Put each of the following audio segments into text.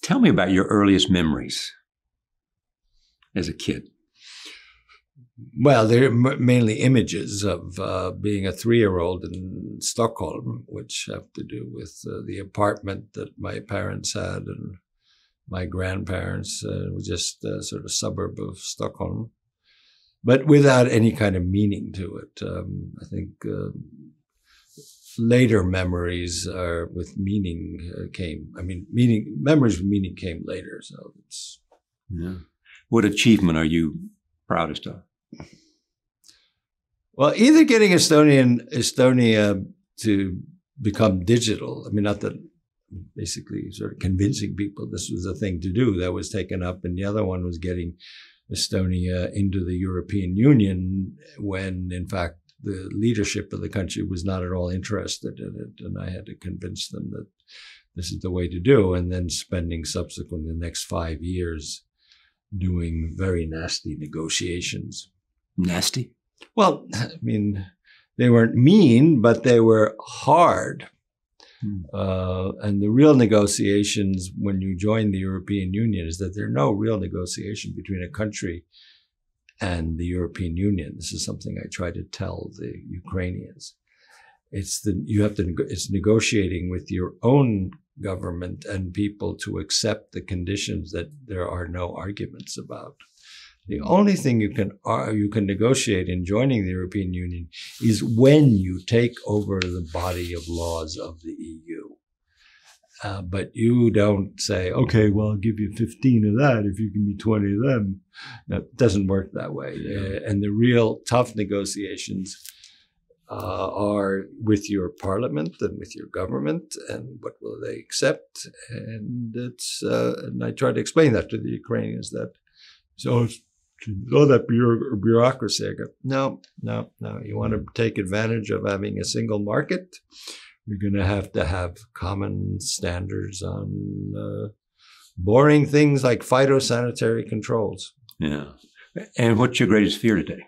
Tell me about your earliest memories as a kid. Well, they're mainly images of being a 3-year-old in Stockholm, which have to do with the apartment that my parents had and my grandparents. It was just a sort of suburb of Stockholm, but without any kind of meaning to it. I think later memories are with meaning came. I mean, memories with meaning came later. So it's. Yeah. What achievement are you proudest of? Well, either getting Estonia to become digital. I mean, not that basically sort of convincing people this was a thing to do that was taken up, and the other one was getting Estonia into the European Union when, in fact, the leadership of the country was not at all interested in it, and I had to convince them that this is the way to do, and then spending subsequently the next 5 years doing very nasty negotiations. Nasty? Well, I mean, they weren't mean, but they were hard. And the real negotiations when you join the European Union is that there are no real negotiation between a country and the European Union. This is something I try to tell the Ukrainians. It's negotiating with your own government and people to accept the conditions that there are no arguments about. The only thing you can negotiate in joining the European Union is when you take over the body of laws of the EU. But you don't say, okay, well, I'll give you 15 of that if you give me 20 of them. That doesn't work that way. And the real tough negotiations are with your parliament and with your government, and what will they accept? And and I try to explain that to the Ukrainians that that bureaucracy. I go, no. You want to take advantage of having a single market? You're going to have common standards on boring things like phytosanitary controls. Yeah. And what's your greatest fear today?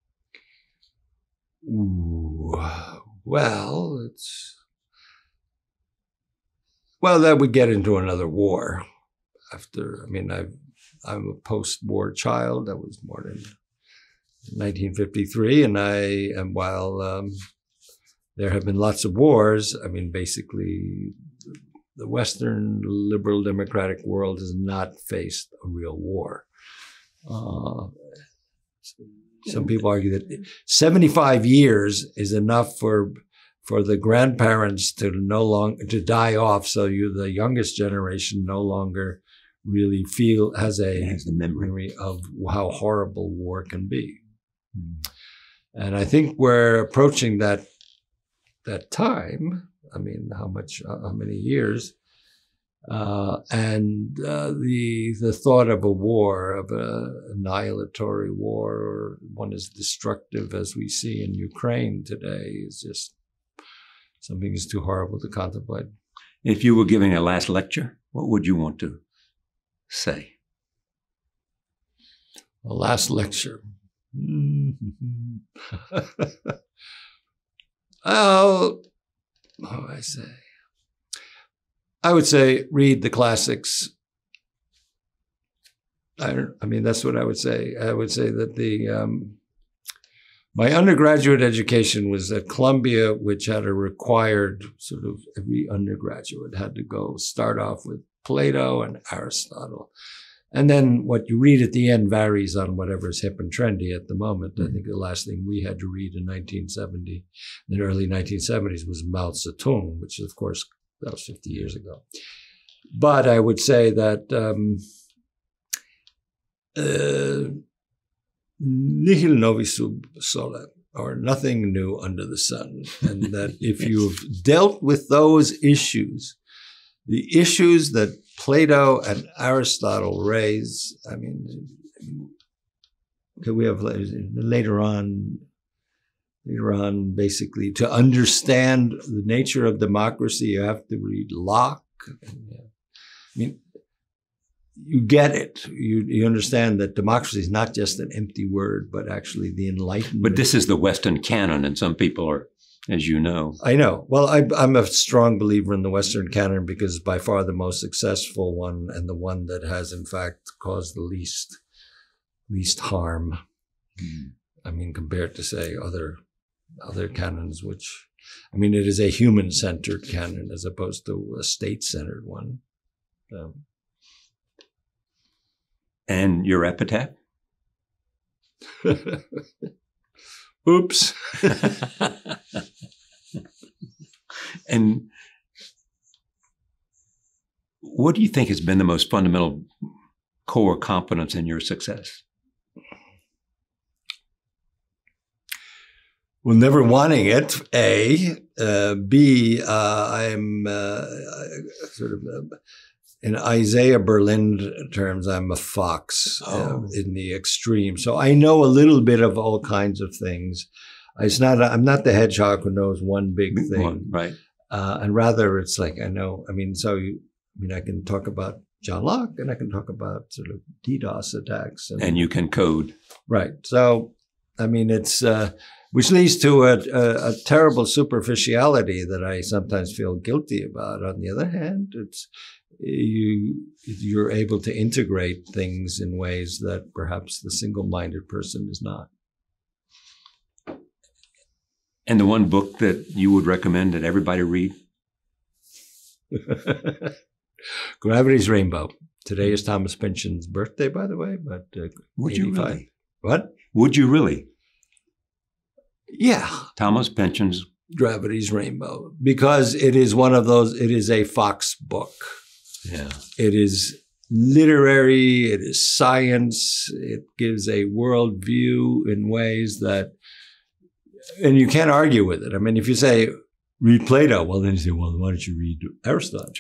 Ooh, that would get into another war. I'm a post-war child. I was born in 1953, and while there have been lots of wars, I mean, basically, the Western liberal democratic world has not faced a real war. Some people argue that 75 years is enough for the grandparents to die off, so the youngest generation no longer really has the memory of how horrible war can be. And I think we're approaching that time. I mean, how many years? And the thought of a war, of an annihilatory war, or one as destructive as we see in Ukraine today, is just something that's too horrible to contemplate. If you were giving a last lecture, what would you want to say? A last lecture. I would say read the classics. That's what I would say. I would say that my undergraduate education was at Columbia, which had a required sort of every undergraduate had to start off with Plato and Aristotle. And then what you read at the end varies on whatever's hip and trendy at the moment. I think the last thing we had to read in the early 1970s was Mao Zedong, which of course, that was 50 years ago. But I would say that nihil novi sub sole, or nothing new under the sun. And that if you've dealt with those issues, the issues that Plato and Aristotle raise, we have later on, basically, to understand the nature of democracy, you have to read Locke. You get it. You understand that democracy is not just an empty word, but actually the Enlightenment. But this is the Western canon, and some people are as you know. I know. Well, I'm a strong believer in the Western canon because it's by far the most successful one and the one that has, in fact, caused the least harm. I mean, compared to, say, other canons, which, I mean, it is a human-centered canon as opposed to a state-centered one. And your epitaph? Oops. And what do you think has been the most fundamental core competence in your success? Well, never wanting it, A. B, I'm sort of, in Isaiah Berlin terms, I'm a fox in the extreme. So I know a little bit of all kinds of things. I'm not the hedgehog who knows one big thing. Right. And rather it's like, I can talk about John Locke and I can talk about sort of DDoS attacks. And you can code. Right. So, I mean, it's, which leads to a terrible superficiality that I sometimes feel guilty about. On the other hand, it's, you're able to integrate things in ways that perhaps the single-minded person is not. And the one book that you would recommend that everybody read? Gravity's Rainbow. Today is Toomas Pynchon's birthday, by the way, but would 85. You really? What? Would you really? Yeah. Toomas Pynchon's Gravity's Rainbow. Because it is one of those, it is a Fox book. Yeah. It is literary, it is science, it gives a worldview in ways that, and you can't argue with it. I mean, if you say, read Plato, well, then you say, well, why don't you read Aristotle?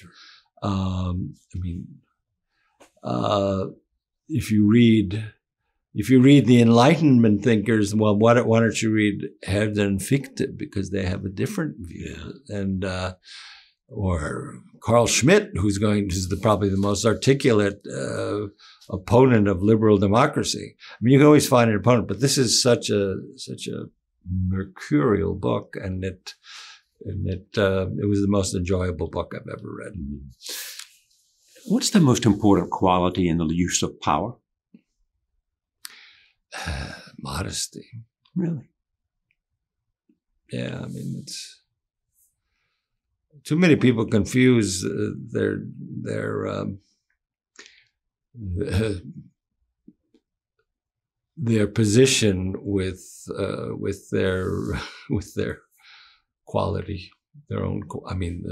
If you read the Enlightenment thinkers, well, why don't you read Herder and Fichte, because they have a different view. Yeah. And or Carl Schmitt, who's probably the most articulate opponent of liberal democracy. I mean, you can always find an opponent, but this is such a mercurial book, and it was the most enjoyable book I've ever read. Mm-hmm. What's the most important quality in the use of power? Modesty. Really? Yeah, I mean, it's too many people confuse their position with their quality, their own. I mean,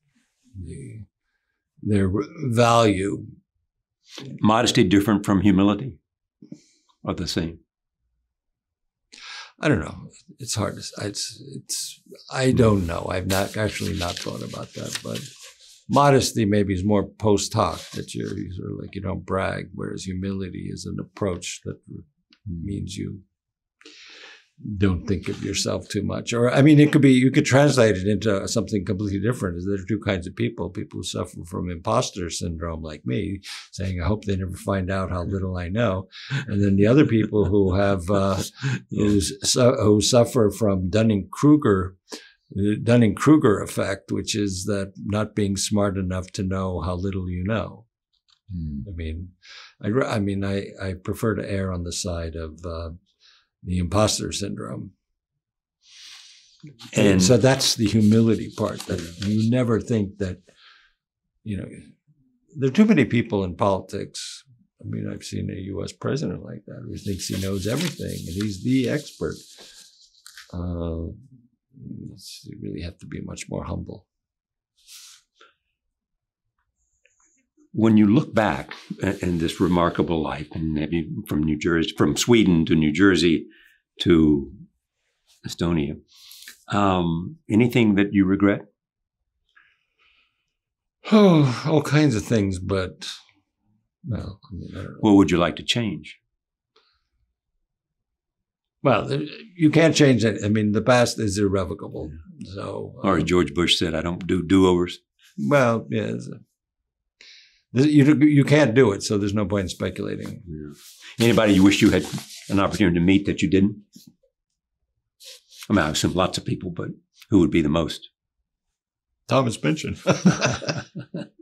their value. Modesty different from humility, or the same? I don't know. It's hard to. I don't know. I've not thought about that. But modesty maybe is more post hoc, that you're sort of like you don't brag, whereas humility is an approach that means you don't think of yourself too much. Or, I mean, you could translate it into something completely different. There are two kinds of people who suffer from imposter syndrome like me, saying, I hope they never find out how little I know. And then the other people who have, who suffer from Dunning-Kruger effect, which is that not being smart enough to know how little you know. I mean, I prefer to err on the side of, the imposter syndrome. And so that's the humility part, that you never think that, there are too many people in politics. I mean, I've seen a U.S. president like that who thinks he knows everything and he's the expert. You really have to be much more humble. When you look back in this remarkable life, and maybe from Sweden to New Jersey to Estonia, anything that you regret? Oh, all kinds of things, but well, I mean, I don't know. What would you like to change? Well, you can't change it. I mean, the past is irrevocable. So, or as George Bush said, I don't do do-overs. Well, yeah. You can't do it, so there's no point in speculating. Yeah. Anybody you wish you had an opportunity to meet that you didn't? I mean, I assume lots of people, but Who would be the most? Thomas Pynchon.